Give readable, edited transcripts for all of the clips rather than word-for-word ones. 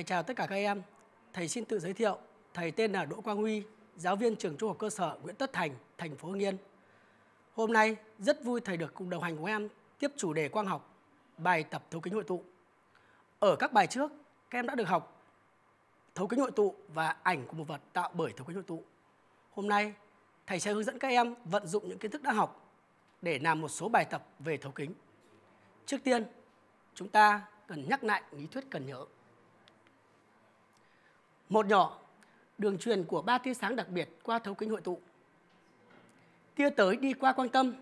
chào tất cả các em. Thầy xin tự giới thiệu. Thầy tên là Đỗ Quang Huy, giáo viên trường Trung học cơ sở Nguyễn Tất Thành, thành phố Hưng Yên. Hôm nay rất vui thầy được cùng đồng hành cùng em tiếp chủ đề quang học, bài tập thấu kính hội tụ. Ở các bài trước, các em đã được học thấu kính hội tụ và ảnh của một vật tạo bởi thấu kính hội tụ. Hôm nay, thầy sẽ hướng dẫn các em vận dụng những kiến thức đã học để làm một số bài tập về thấu kính. Trước tiên, chúng ta cần nhắc lại lý thuyết cần nhớ. Một nhỏ, đường truyền của 3 tia sáng đặc biệt qua thấu kính hội tụ. Tia tới đi qua quang tâm,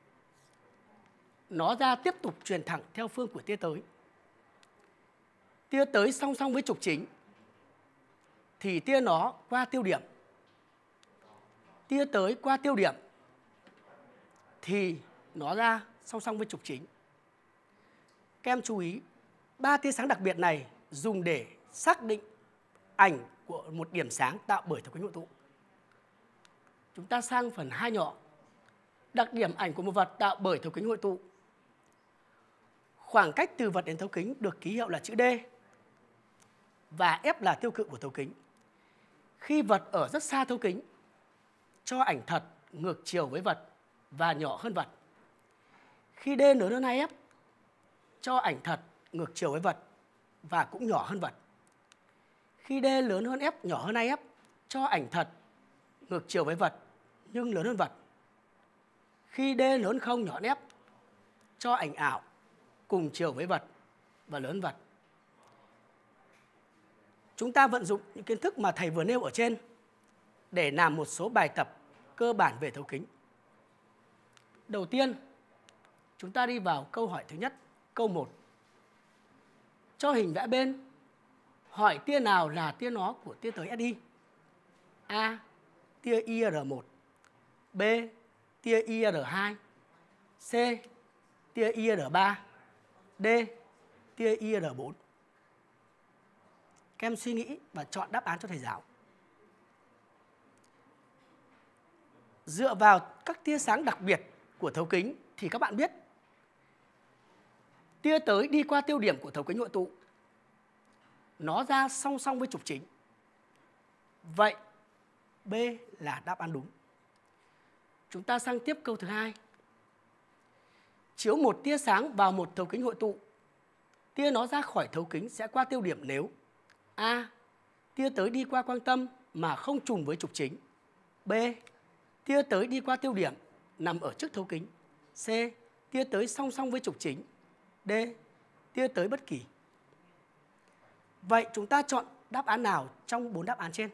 nó ra tiếp tục truyền thẳng theo phương của tia tới. Tia tới song song với trục chính, thì tia nó qua tiêu điểm. Tia tới qua tiêu điểm, thì nó ra song song với trục chính. Các em chú ý, 3 tia sáng đặc biệt này dùng để xác định ảnh của một điểm sáng tạo bởi thấu kính hội tụ. Chúng ta sang phần 2 nhỏ. Đặc điểm ảnh của một vật tạo bởi thấu kính hội tụ. Khoảng cách từ vật đến thấu kính được ký hiệu là chữ D và F là tiêu cự của thấu kính. Khi vật ở rất xa thấu kính, cho ảnh thật ngược chiều với vật và nhỏ hơn vật. Khi D lớn hơn 2F, cho ảnh thật ngược chiều với vật và cũng nhỏ hơn vật. Khi D lớn hơn F nhỏ hơn 2F, cho ảnh thật ngược chiều với vật nhưng lớn hơn vật. Khi D lớn không nhỏ hơn F, cho ảnh ảo cùng chiều với vật và lớn hơn vật. Chúng ta vận dụng những kiến thức mà thầy vừa nêu ở trên để làm một số bài tập cơ bản về thấu kính. Đầu tiên, chúng ta đi vào câu hỏi thứ nhất, câu 1. Cho hình vẽ bên, hỏi tia nào là tia nó của tia tới SI? A. Tia IR1. B. Tia IR2. C. Tia IR3. D. Tia IR4. Các em suy nghĩ và chọn đáp án cho thầy giáo. Dựa vào các tia sáng đặc biệt của thấu kính thì các bạn biết tia tới đi qua tiêu điểm của thấu kính hội tụ, nó ra song song với trục chính. Vậy B là đáp án đúng. Chúng ta sang tiếp câu thứ 2. Chiếu một tia sáng vào một thấu kính hội tụ, tia nó ra khỏi thấu kính sẽ qua tiêu điểm nếu A. Tia tới đi qua quang tâm mà không trùng với trục chính. B. Tia tới đi qua tiêu điểm nằm ở trước thấu kính. C. Tia tới song song với trục chính. D. Tia tới bất kỳ. Vậy chúng ta chọn đáp án nào trong 4 đáp án trên?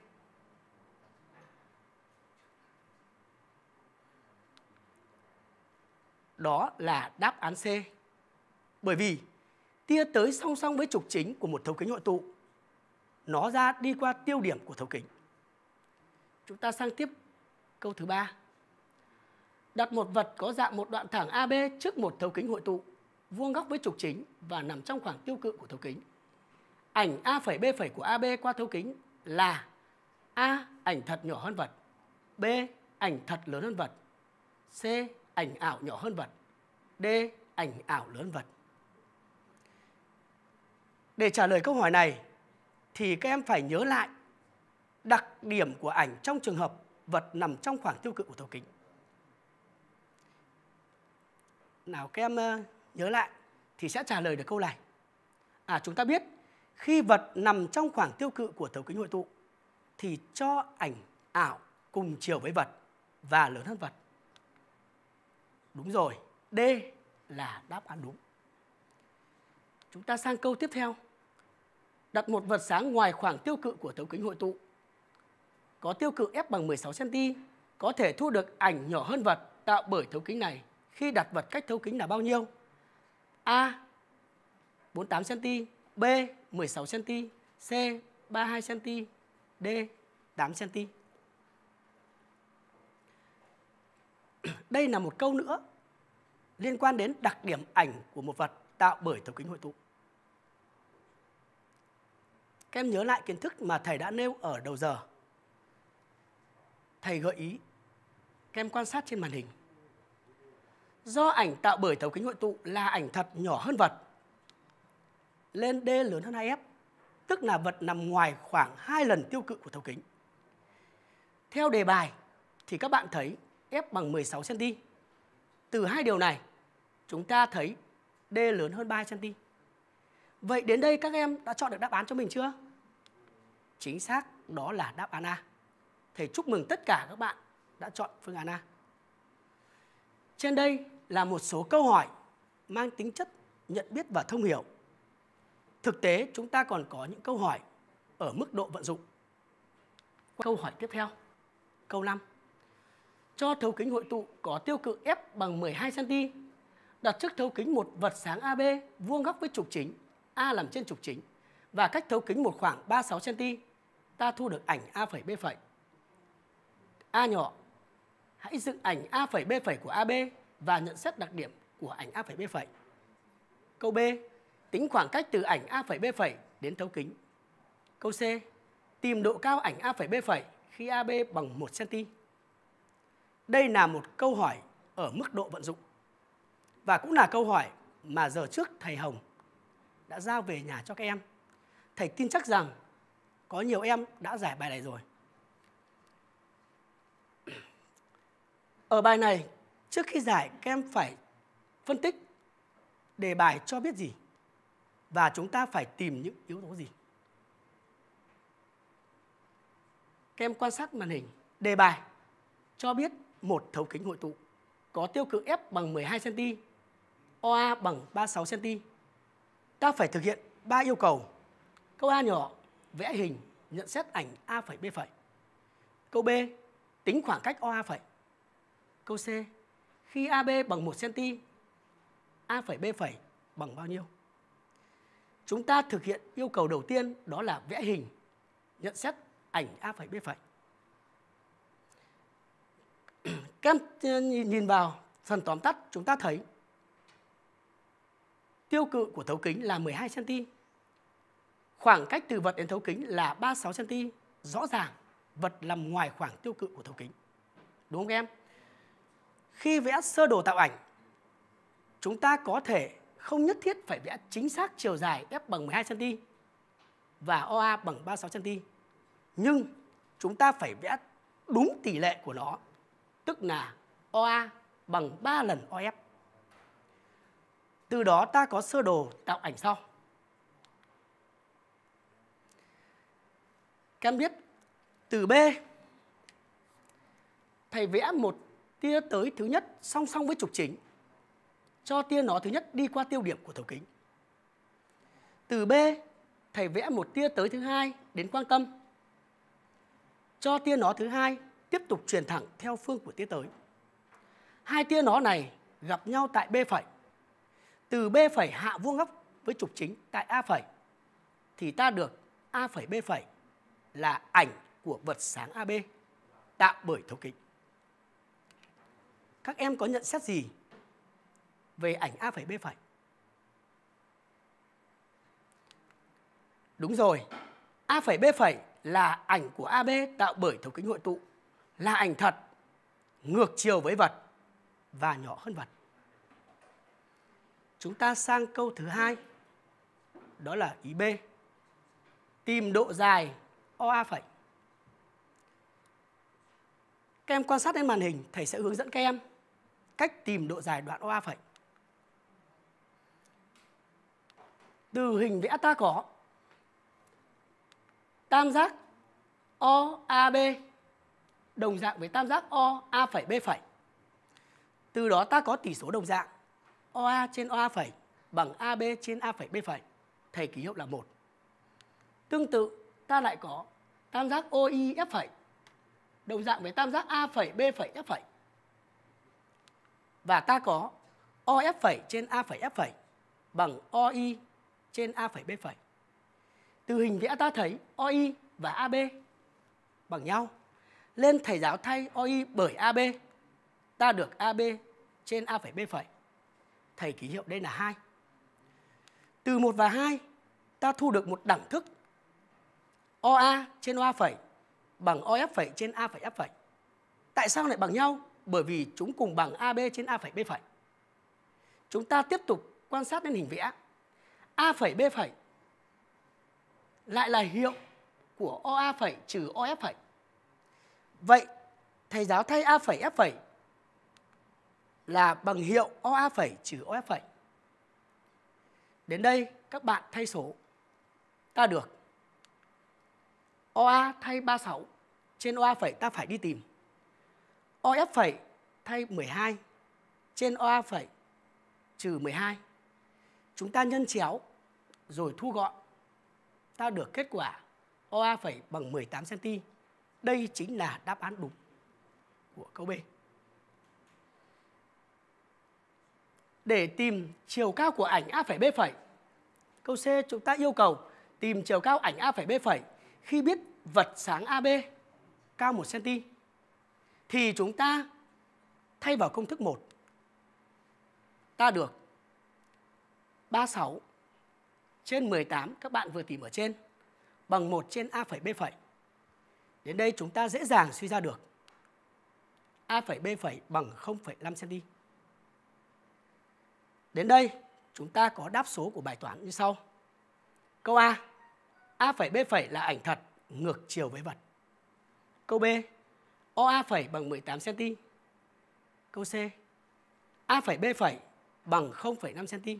Đó là đáp án C. Bởi vì tia tới song song với trục chính của một thấu kính hội tụ, nó ra đi qua tiêu điểm của thấu kính. Chúng ta sang tiếp câu thứ 3. Đặt một vật có dạng một đoạn thẳng AB trước một thấu kính hội tụ, vuông góc với trục chính và nằm trong khoảng tiêu cự của thấu kính. Ảnh A phẩy B phẩy của AB qua thấu kính là A. Ảnh thật nhỏ hơn vật. B. Ảnh thật lớn hơn vật. C. Ảnh ảo nhỏ hơn vật. D. Ảnh ảo lớn hơn vật. Để trả lời câu hỏi này thì các em phải nhớ lại đặc điểm của ảnh trong trường hợp vật nằm trong khoảng tiêu cự của thấu kính. Nào các em nhớ lại thì sẽ trả lời được câu này. Chúng ta biết khi vật nằm trong khoảng tiêu cự của thấu kính hội tụ thì cho ảnh ảo cùng chiều với vật và lớn hơn vật. Đúng rồi, D là đáp án đúng. Chúng ta sang câu tiếp theo. Đặt một vật sáng ngoài khoảng tiêu cự của thấu kính hội tụ, có tiêu cự F bằng 16 cm, có thể thu được ảnh nhỏ hơn vật tạo bởi thấu kính này khi đặt vật cách thấu kính là bao nhiêu? A. 48 cm, B. 16 cm, C. 32 cm, D. 8 cm. Đây là một câu nữa liên quan đến đặc điểm ảnh của một vật tạo bởi thấu kính hội tụ. Các em nhớ lại kiến thức mà thầy đã nêu ở đầu giờ. Thầy gợi ý các em quan sát trên màn hình. Do ảnh tạo bởi thấu kính hội tụ là ảnh thật nhỏ hơn vật, lên D lớn hơn 2F, tức là vật nằm ngoài khoảng 2 lần tiêu cự của thấu kính. Theo đề bài thì các bạn thấy F bằng 16 cm. Từ hai điều này chúng ta thấy D lớn hơn 3 cm. Vậy đến đây các em đã chọn được đáp án cho mình chưa? Chính xác, đó là đáp án A. Thầy chúc mừng tất cả các bạn đã chọn phương án A. Trên đây là một số câu hỏi mang tính chất nhận biết và thông hiểu. Thực tế chúng ta còn có những câu hỏi ở mức độ vận dụng. Câu hỏi tiếp theo, câu 5. Cho thấu kính hội tụ có tiêu cự F bằng 12 cm, đặt trước thấu kính một vật sáng AB vuông góc với trục chính, A làm trên trục chính và cách thấu kính một khoảng 36 cm. Ta thu được ảnh A phẩy B phẩy. A nhỏ, hãy dựng ảnh A phẩy B phẩy của AB và nhận xét đặc điểm của ảnh A phẩy B phẩy. Câu B, tính khoảng cách từ ảnh A phẩy B phẩy đến thấu kính. Câu C, tìm độ cao ảnh A phẩy B phẩy khi AB bằng 1 cm. Đây là một câu hỏi ở mức độ vận dụng và cũng là câu hỏi mà giờ trước thầy Hồng đã giao về nhà cho các em. Thầy tin chắc rằng có nhiều em đã giải bài này rồi. Ở bài này, trước khi giải các em phải phân tích đề bài cho biết gì và chúng ta phải tìm những yếu tố gì. Các em quan sát màn hình. Đề bài cho biết một thấu kính hội tụ có tiêu cự F bằng 12 cm, OA bằng 36 cm. Ta phải thực hiện 3 yêu cầu. Câu A nhỏ, vẽ hình, nhận xét ảnh A phẩy B phẩy. Câu B, tính khoảng cách OA phẩy. Câu C, khi AB bằng 1 cm, A phẩy B phẩy bằng bao nhiêu? Chúng ta thực hiện yêu cầu đầu tiên, đó là vẽ hình, nhận xét ảnh A phẩy B phẩy. Các em nhìn vào phần tóm tắt, chúng ta thấy tiêu cự của thấu kính là 12 cm. Khoảng cách từ vật đến thấu kính là 36 cm. Rõ ràng vật nằm ngoài khoảng tiêu cự của thấu kính. Đúng không em? Khi vẽ sơ đồ tạo ảnh, chúng ta có thể không nhất thiết phải vẽ chính xác chiều dài F bằng 12 cm và OA bằng 36 cm. Nhưng chúng ta phải vẽ đúng tỷ lệ của nó, tức là OA bằng 3 lần OF. Từ đó ta có sơ đồ tạo ảnh sau. Các em biết, từ B, thầy vẽ một tia tới thứ nhất song song với trục chính, cho tia nó thứ nhất đi qua tiêu điểm của thấu kính. Từ B, thầy vẽ một tia tới thứ hai đến quang tâm, cho tia nó thứ hai tiếp tục truyền thẳng theo phương của tia tới. Hai tia nó này gặp nhau tại B phẩy. Từ B phẩy hạ vuông góc với trục chính tại A phẩy thì ta được A phẩy B phẩy là ảnh của vật sáng AB tạo bởi thấu kính. Các em có nhận xét gì về ảnh A phẩy B phẩy? Đúng rồi, A phẩy B phẩy là ảnh của AB tạo bởi thấu kính hội tụ, là ảnh thật, ngược chiều với vật và nhỏ hơn vật. Chúng ta sang câu thứ hai, đó là ý B. Tìm độ dài OA phẩy. Các em quan sát lên màn hình, thầy sẽ hướng dẫn các em cách tìm độ dài đoạn OA phẩy. Từ hình vẽ ta có tam giác OAB đồng dạng với tam giác OA phẩy B phẩy. Từ đó ta có tỷ số đồng dạng OA trên OA phẩy bằng AB trên A phẩy B phẩy. Thầy ký hiệu là 1. Tương tự, ta lại có tam giác OI F phẩy đồng dạng với tam giác A phẩy B phẩy F phẩy. Và ta có OF phẩy trên A phẩy F phẩy bằng OI trên A phẩy B phẩy. Từ hình vẽ ta thấy OI và AB bằng nhau. Lên thầy giáo thay OI bởi AB, ta được AB trên A phẩy B phẩy. Thầy ký hiệu đây là 2. Từ 1 và 2, ta thu được một đẳng thức OA trên OA phẩy bằng OF phẩy trên A phẩy F phẩy. Tại sao lại bằng nhau? Bởi vì chúng cùng bằng AB trên A phẩy B phẩy. Chúng ta tiếp tục quan sát lên hình vẽ. A phẩy B phẩy lại là hiệu của OA phẩy trừ OF phẩy. Vậy thầy giáo thay A phẩy F phẩy là bằng hiệu OA phẩy trừ OF phẩy. Đến đây các bạn thay số, ta được OA thay 36 trên OA phẩy ta phải đi tìm. OF phẩy thay 12 trên OA phẩy trừ 12. Chúng ta nhân chéo rồi thu gọn. Ta được kết quả OA phẩy bằng 18 cm. Đây chính là đáp án đúng của câu B. Để tìm chiều cao của ảnh A phẩy B phẩy, câu C chúng ta yêu cầu tìm chiều cao ảnh A phẩy B phẩy khi biết vật sáng AB cao 1 cm. Thì chúng ta thay vào công thức 1. Ta được 36 trên 18 các bạn vừa tìm ở trên bằng 1 trên A phẩy B phẩy. Đến đây chúng ta dễ dàng suy ra được A phẩy B phẩy bằng 0,5 cm. Đến đây chúng ta có đáp số của bài toán như sau. Câu A, A phẩy B phẩy là ảnh thật ngược chiều với vật. Câu B, OA phẩy bằng 18 cm. Câu C, A phẩy B phẩy bằng 0,5 cm.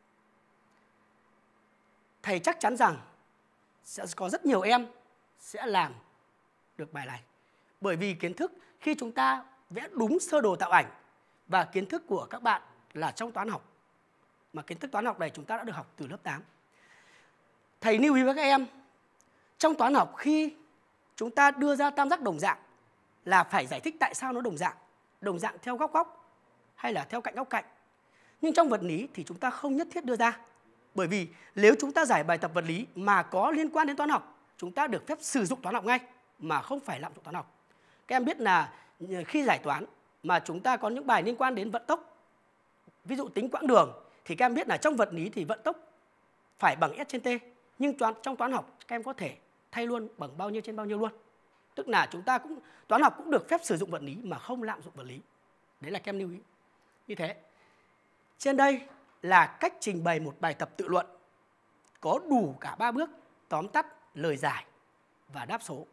Thầy chắc chắn rằng sẽ có rất nhiều em sẽ làm được bài này. Bởi vì kiến thức khi chúng ta vẽ đúng sơ đồ tạo ảnh và kiến thức của các bạn là trong toán học. Mà kiến thức toán học này chúng ta đã được học từ lớp 8. Thầy lưu ý với các em, trong toán học khi chúng ta đưa ra tam giác đồng dạng là phải giải thích tại sao nó đồng dạng theo góc góc hay là theo cạnh góc cạnh. Nhưng trong vật lý thì chúng ta không nhất thiết đưa ra. Bởi vì nếu chúng ta giải bài tập vật lý mà có liên quan đến toán học, chúng ta được phép sử dụng toán học ngay mà không phải lạm dụng toán học. Các em biết là khi giải toán mà chúng ta có những bài liên quan đến vận tốc, ví dụ tính quãng đường, thì các em biết là trong vật lý thì vận tốc phải bằng S trên T. Nhưng trong toán học các em có thể thay luôn bằng bao nhiêu trên bao nhiêu luôn. Tức là toán học cũng được phép sử dụng vật lý mà không lạm dụng vật lý. Đấy là các em lưu ý. Như thế. Trên đây là cách trình bày một bài tập tự luận có đủ cả 3 bước tóm tắt, lời giải và đáp số.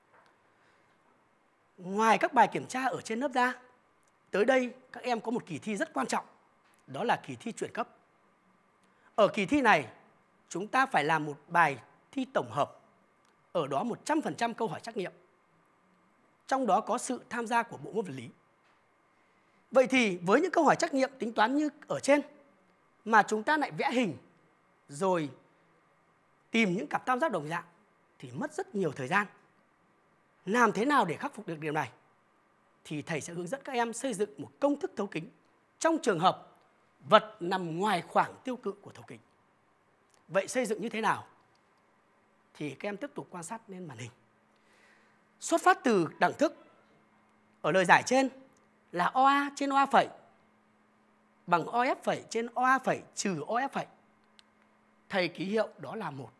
Ngoài các bài kiểm tra ở trên lớp ra, tới đây các em có một kỳ thi rất quan trọng, đó là kỳ thi chuyển cấp. Ở kỳ thi này, chúng ta phải làm một bài thi tổng hợp, ở đó 100% câu hỏi trắc nghiệm. Trong đó có sự tham gia của bộ môn vật lý. Vậy thì với những câu hỏi trắc nghiệm tính toán như ở trên, mà chúng ta lại vẽ hình, rồi tìm những cặp tam giác đồng dạng, thì mất rất nhiều thời gian. Làm thế nào để khắc phục được điều này? Thì thầy sẽ hướng dẫn các em xây dựng một công thức thấu kính trong trường hợp vật nằm ngoài khoảng tiêu cự của thấu kính. Vậy xây dựng như thế nào? Thì các em tiếp tục quan sát lên màn hình. Xuất phát từ đẳng thức, ở lời giải trên là OA trên OA phẩy bằng OF phẩy trên OA phẩy trừ OF phẩy. Thầy ký hiệu đó là 1.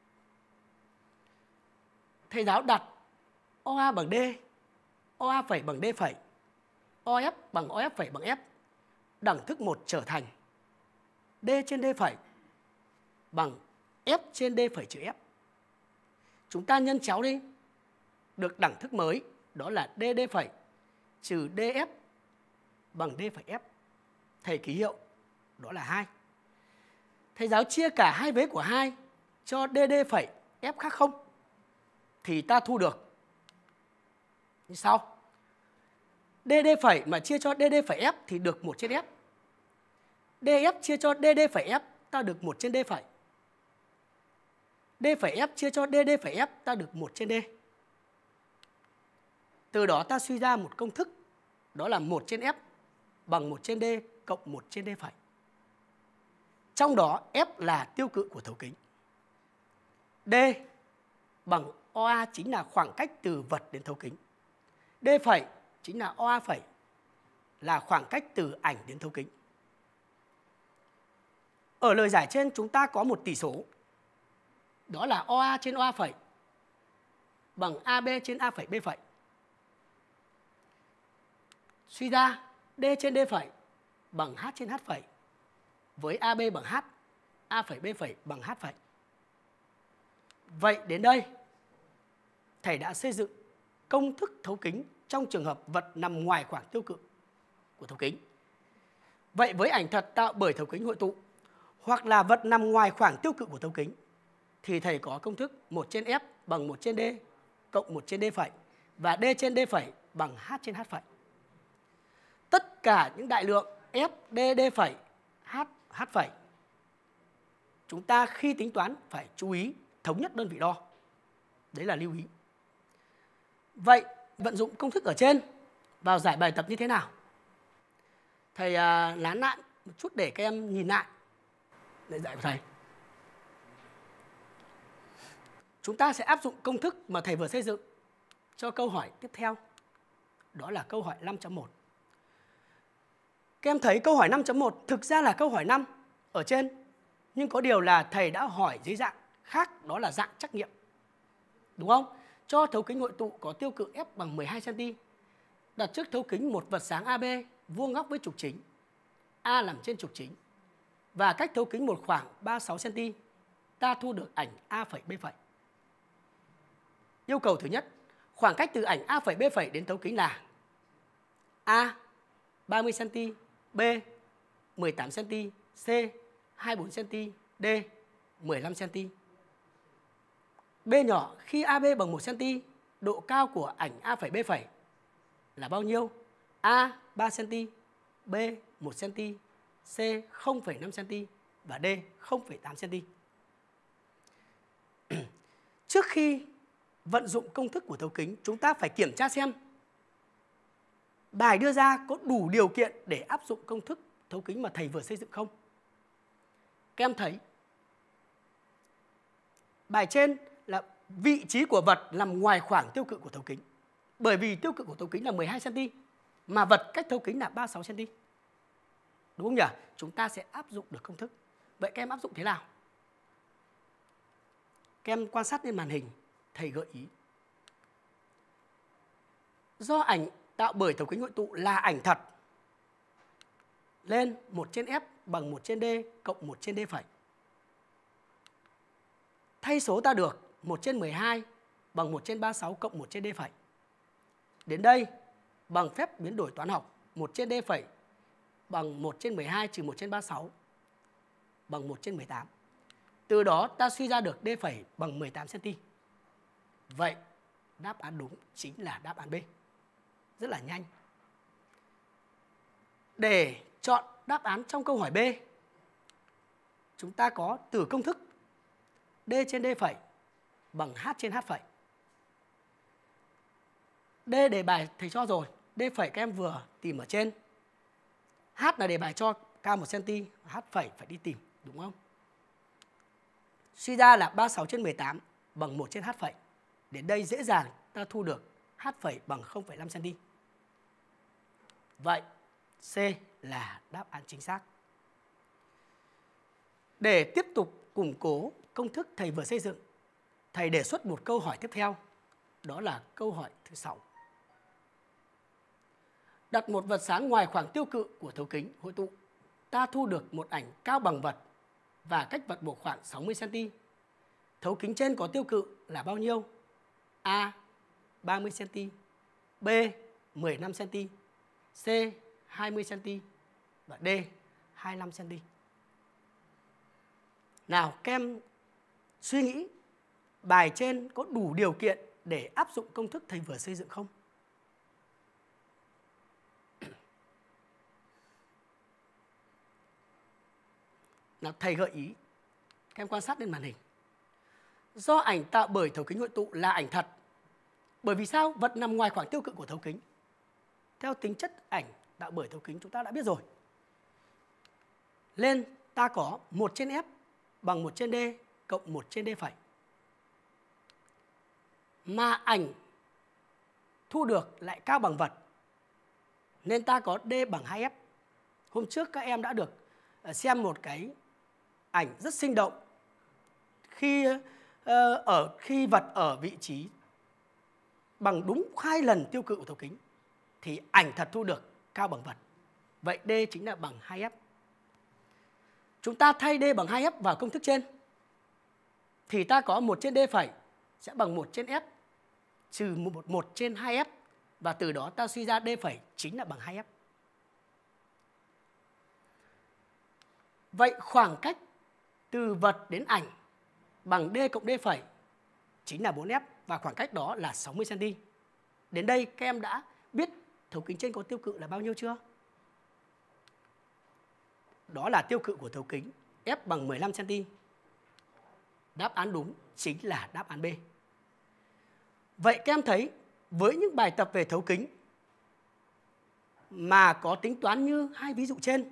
Thầy giáo đặt OA bằng D, OA phẩy bằng D phẩy, OF bằng OF phẩy bằng F. Đẳng thức 1 trở thành D trên D phẩy bằng F trên D phẩy trừ F. Chúng ta nhân chéo đi, được đẳng thức mới, đó là DD phẩy trừ DF bằng D phẩy F. Thầy ký hiệu đó là 2. Thầy giáo chia cả hai vế của 2 cho DD phẩy F khác 0. Thì ta thu được như sau. DD phẩy mà chia cho DD phẩy F thì được 1 trên F. DF chia cho DD phẩy F ta được 1 trên D phẩy. D phẩy F chia cho DD phẩy F ta được 1 trên D. Từ đó ta suy ra một công thức, đó là 1 trên F bằng 1 trên D cộng 1 trên D phẩy. Trong đó F là tiêu cự của thấu kính. D bằng OA chính là khoảng cách từ vật đến thấu kính. D phẩy chính là OA phẩy, là khoảng cách từ ảnh đến thấu kính. Ở lời giải trên chúng ta có một tỷ số, đó là OA trên OA phẩy bằng AB trên A phẩy B phẩy. Suy ra D trên D phẩy bằng H trên H phẩy, với AB bằng H, A phẩy B phẩy bằng H phẩy. Vậy đến đây, thầy đã xây dựng công thức thấu kính trong trường hợp vật nằm ngoài khoảng tiêu cự của thấu kính. Vậy với ảnh thật tạo bởi thấu kính hội tụ hoặc là vật nằm ngoài khoảng tiêu cự của thấu kính thì thầy có công thức 1 trên F bằng 1 trên D cộng 1 trên D phẩy và D trên D phẩy bằng H trên H phẩy. Tất cả những đại lượng F, D, D phẩy, H, H phẩy chúng ta khi tính toán phải chú ý thống nhất đơn vị đo. Đấy là lưu ý. Vậy vận dụng công thức ở trên vào giải bài tập như thế nào? Thầy lán lại một chút để các em nhìn lại lời giải của thầy. Chúng ta sẽ áp dụng công thức mà thầy vừa xây dựng cho câu hỏi tiếp theo. Đó là câu hỏi 5.1. Các em thấy câu hỏi 5.1 thực ra là câu hỏi 5 ở trên, nhưng có điều là thầy đã hỏi dưới dạng khác, đó là dạng trắc nghiệm. Đúng không? Cho thấu kính hội tụ có tiêu cự F bằng 12 cm. Đặt trước thấu kính một vật sáng AB vuông góc với trục chính. A nằm trên trục chính. Và cách thấu kính một khoảng 36 cm. Ta thu được ảnh A phẩy B phẩy. Yêu cầu thứ nhất, khoảng cách từ ảnh A phẩy B phẩy đến thấu kính là A 30 cm, B 18 cm, C 24 cm, D 15 cm. B nhỏ khi AB bằng 1 cm, độ cao của ảnh A phẩy B phẩy là bao nhiêu? A 3 cm, B 1 cm, C 0,5 cm và D 0,8 cm. Trước khi vận dụng công thức của thấu kính, chúng ta phải kiểm tra xem bài đưa ra có đủ điều kiện để áp dụng công thức thấu kính mà thầy vừa xây dựng không. Các em thấy bài trên là vị trí của vật nằm ngoài khoảng tiêu cự của thấu kính. Bởi vì tiêu cự của thấu kính là 12 cm mà vật cách thấu kính là 36 cm. Đúng không nhỉ? Chúng ta sẽ áp dụng được công thức. Vậy các em áp dụng thế nào? Các em quan sát lên màn hình, thầy gợi ý. Do ảnh tạo bởi thấu kính hội tụ là ảnh thật, lên 1 trên F bằng 1 trên D cộng 1 trên D phẩy. Thay số ta được 1 trên 12 bằng 1 trên 36 cộng 1 trên D phẩy. Đến đây, bằng phép biến đổi toán học, 1 trên D phẩy bằng 1 trên 12 trừ 1 trên 36 bằng 1 trên 18. Từ đó ta suy ra được D phẩy bằng 18 cm. Vậy đáp án đúng chính là đáp án B. Rất là nhanh. Để chọn đáp án trong câu hỏi B, chúng ta có từ công thức D trên D phẩy bằng H trên H phẩy. D đề bài thầy cho rồi, D phẩy các em vừa tìm ở trên. H là đề bài cho cao 1 cm, H phẩy phải đi tìm, đúng không? Suy ra là 36 trên 18 bằng 1 trên H phẩy. Đến đây dễ dàng ta thu được H phẩy bằng 0,5 cm. Vậy C là đáp án chính xác. Để tiếp tục củng cố công thức thầy vừa xây dựng, thầy đề xuất một câu hỏi tiếp theo. Đó là câu hỏi thứ 6. Đặt một vật sáng ngoài khoảng tiêu cự của thấu kính hội tụ, ta thu được một ảnh cao bằng vật và cách vật một khoảng 60 cm. Thấu kính trên có tiêu cự là bao nhiêu? A 30 cm, B 15 cm, C 20 cm và D 25 cm. Nào các em suy nghĩ bài trên có đủ điều kiện để áp dụng công thức thầy vừa xây dựng không? Nào thầy gợi ý, các em quan sát lên màn hình. Do ảnh tạo bởi thấu kính hội tụ là ảnh thật. Bởi vì sao? Vật nằm ngoài khoảng tiêu cự của thấu kính. Theo tính chất ảnh tạo bởi thấu kính chúng ta đã biết rồi. Lên ta có 1 trên F bằng 1 trên D cộng 1 trên D phẩy. Mà ảnh thu được lại cao bằng vật, nên ta có D bằng 2F. Hôm trước các em đã được xem một cái ảnh rất sinh động khi vật ở vị trí bằng đúng 2 lần tiêu cự của thấu kính thì ảnh thật thu được cao bằng vật. Vậy D chính là bằng 2F. Chúng ta thay D bằng 2F vào công thức trên. thì ta có 1 trên D phẩy sẽ bằng 1 trên F trừ 1 trên 2F, và từ đó ta suy ra D phẩy chính là bằng 2F. Vậy khoảng cách từ vật đến ảnh bằng D cộng D phẩy chính là 4F, và khoảng cách đó là 60 cm. Đến đây các em đã biết thấu kính trên có tiêu cự là bao nhiêu chưa? Đó là tiêu cự của thấu kính F bằng 15 cm. Đáp án đúng chính là đáp án B. Vậy các em thấy với những bài tập về thấu kính mà có tính toán như hai ví dụ trên,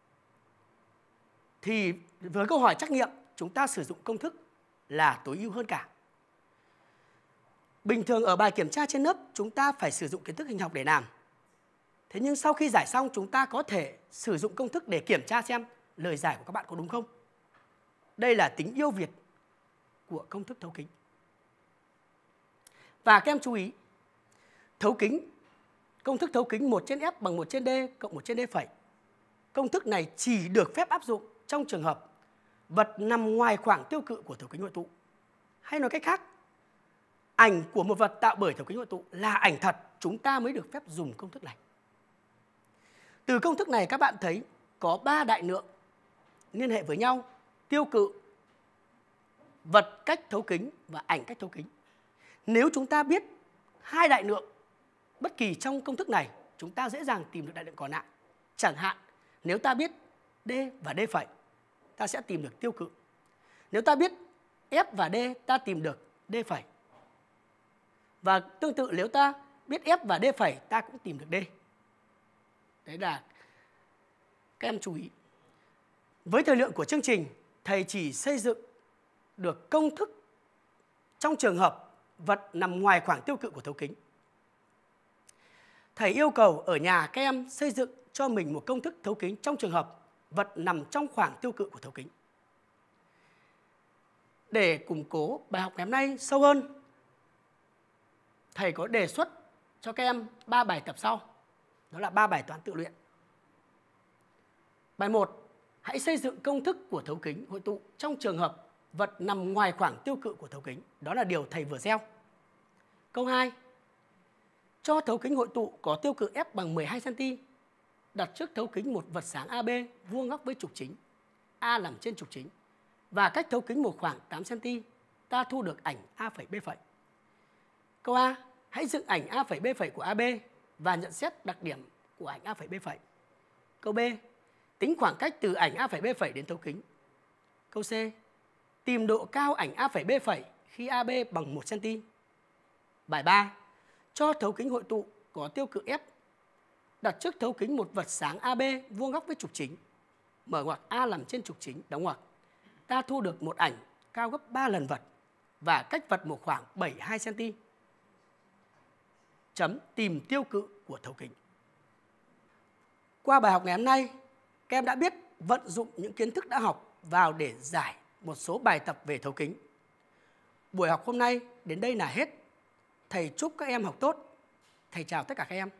thì với câu hỏi trắc nghiệm chúng ta sử dụng công thức là tối ưu hơn cả. Bình thường ở bài kiểm tra trên lớp chúng ta phải sử dụng kiến thức hình học để làm. Thế nhưng sau khi giải xong chúng ta có thể sử dụng công thức để kiểm tra xem lời giải của các bạn có đúng không. Đây là tính yêu việt của công thức thấu kính. Và các em chú ý, thấu kính, công thức thấu kính 1 trên F bằng 1 trên D cộng 1 trên D phẩy. Công thức này chỉ được phép áp dụng trong trường hợp vật nằm ngoài khoảng tiêu cự của thấu kính hội tụ. Hay nói cách khác, ảnh của một vật tạo bởi thấu kính hội tụ là ảnh thật, chúng ta mới được phép dùng công thức này. Từ công thức này các bạn thấy có 3 đại lượng liên hệ với nhau: tiêu cự, vật cách thấu kính và ảnh cách thấu kính. Nếu chúng ta biết 2 đại lượng bất kỳ trong công thức này, chúng ta dễ dàng tìm được đại lượng còn lại. Chẳng hạn, nếu ta biết D và D phẩy, ta sẽ tìm được tiêu cự. Nếu ta biết F và D, ta tìm được D phẩy. Và tương tự nếu ta biết F và D phẩy, ta cũng tìm được D. Đấy là các em chú ý. Với thời lượng của chương trình, thầy chỉ xây dựng được công thức trong trường hợp vật nằm ngoài khoảng tiêu cự của thấu kính. Thầy yêu cầu ở nhà các em xây dựng cho mình một công thức thấu kính trong trường hợp vật nằm trong khoảng tiêu cự của thấu kính. Để củng cố bài học ngày hôm nay sâu hơn, thầy có đề xuất cho các em 3 bài tập sau. Đó là 3 bài toán tự luyện. Bài 1, hãy xây dựng công thức của thấu kính hội tụ trong trường hợp vật nằm ngoài khoảng tiêu cự của thấu kính. Đó là điều thầy vừa gieo. Câu 2, cho thấu kính hội tụ có tiêu cự F bằng 12 cm, đặt trước thấu kính một vật sáng AB vuông góc với trục chính, A nằm trên trục chính, và cách thấu kính một khoảng 8 cm, ta thu được ảnh A phẩy B phẩy. Câu A, hãy dựng ảnh A phẩy B phẩy của AB và nhận xét đặc điểm của ảnh A phẩy B phẩy. Câu B, tính khoảng cách từ ảnh A phẩy B phẩy đến thấu kính. Câu C, tìm độ cao ảnh A phẩy B phẩy khi AB bằng 1 cm. Bài 3, cho thấu kính hội tụ có tiêu cự F, đặt trước thấu kính một vật sáng AB vuông góc với trục chính, mở ngoặc A nằm trên trục chính, đóng ngoặc, ta thu được một ảnh cao gấp 3 lần vật và cách vật một khoảng 72 cm. Chấm tìm tiêu cự của thấu kính. Qua bài học ngày hôm nay, các em đã biết vận dụng những kiến thức đã học vào để giải một số bài tập về thấu kính. Buổi học hôm nay đến đây là hết. Thầy chúc các em học tốt. Thầy chào tất cả các em.